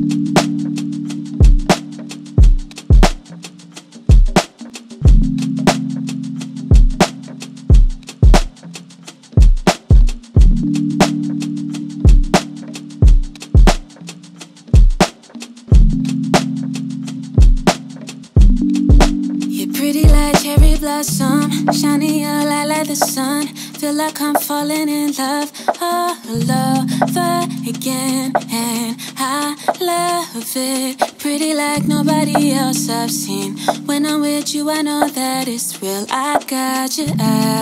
Pretty like cherry blossom, shining your light like the sun. Feel like I'm falling in love all over again, and I love it. Pretty like nobody else I've seen. When I'm with you, I know that it's real. I got you,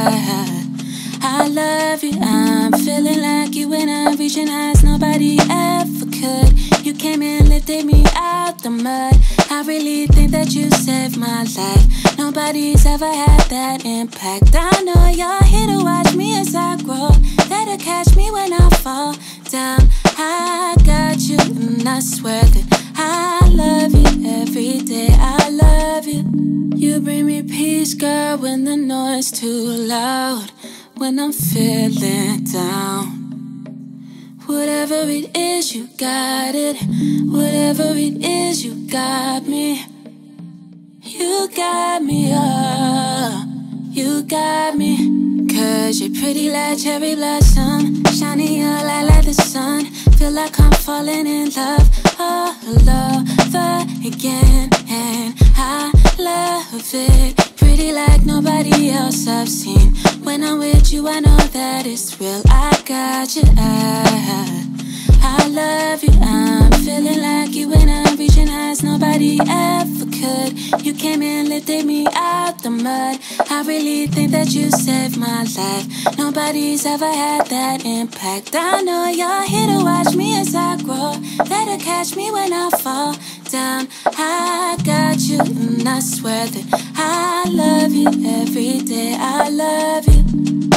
I love you. I'm feeling like you when I'm reaching heights nobody ever could. You came and lifted me out the mud. I really think that you saved my life. Nobody's ever had that impact. I know you're here to watch me as I grow, there to catch me when I fall down. I got you, and I swear that I love you every day. I love you. You bring me peace, girl, when the noise too loud. When I'm feeling down. Whatever it is, you got it. Whatever it is, you got me. You got me, oh, you got me. Cause you're pretty like cherry blossom, shining your light like the sun. Feel like I'm falling in love all over again, and I love it. Pretty like nobody else I've seen. When I'm with you, I know that it's real. I got you, I love you. I'm feeling like you when I'm reaching heights nobody ever could. You came and lifted me out the mud. I really think that you saved my life. Nobody's ever had that impact. I know you're here to watch me as I grow, there to catch me when I fall down. I got you, and I swear that I love you every day. I love you.